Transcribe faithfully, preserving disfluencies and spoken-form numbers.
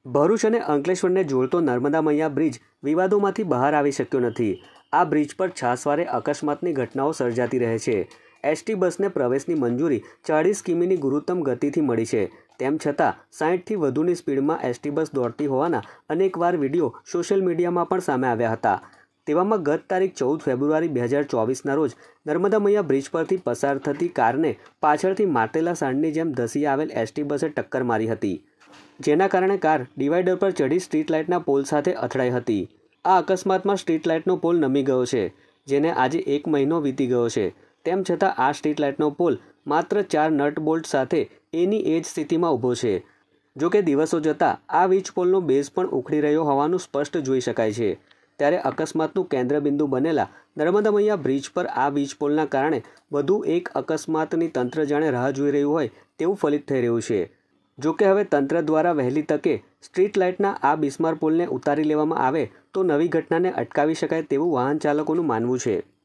ભરૂચ અને અંકલેશ્વરને જોડતો નર્મદા મૈયા બ્રિજ વિવાદોમાંથી બહાર આવી શક્યો નથી। આ બ્રિજ પર છાસવારે અકસ્માતની ઘટનાઓ સર્જાતી રહે છે। એસટી બસને પ્રવેશની મંજૂરી ચાળીસ કિમીની ગુરુત્તમ ગતિથી મળી છે। તેમ છતાં સાઠથી વધુની સ્પીડમાં એસટી બસ દોડતી હોવાના અનેકવાર વિડીયો સોશિયલ મીડિયામાં પણ સામે આવ્યા હતા। તેવામાં ગત તારીખ ચૌદ ફેબ્રુઆરી બે હજાર ચોવીસના રોજ નર્મદા મૈયા બ્રિજ પરથી પસાર થતી કારને પાછળથી માટેલા સાંડની જેમ ધસી આવેલ એસટી બસે ટક્કર મારી હતી, જેના કારણે કાર ડિવાઈડર પર ચઢી સ્ટ્રીટ લાઇટના પોલ સાથે અથડાઈ હતી। આ અકસ્માતમાં સ્ટ્રીટ લાઇટનો પોલ નમી ગયો છે, જેને આજે એક મહિનો વીતી ગયો છે। તેમ છતાં આ સ્ટ્રીટ લાઇટનો પોલ માત્ર ચાર નટ બોલ્ટ સાથે એની એ જ સ્થિતિમાં ઊભો છે। જો કે દિવસો જતાં આ વીજ પોલનો બેઝ પણ ઉખડી રહ્યો હોવાનું સ્પષ્ટ જોઈ શકાય છે। ત્યારે અકસ્માતનું કેન્દ્રબિંદુ બનેલા નર્મદા મૈયા બ્રિજ પર આ વીજ પોલના કારણે વધુ એક અકસ્માતની તંત્ર જાણે રાહ જોઈ રહ્યું હોય તેવું ફલિત થઈ રહ્યું છે। જો કે હવે તંત્ર દ્વારા વહેલી તકે સ્ટ્રીટ લાઇટના આ બિસ્માર પોલને ઉતારી લેવામાં આવે તો નવી ઘટનાને અટકાવી શકાય તેવું વાહન ચાલકોનું માનવું છે।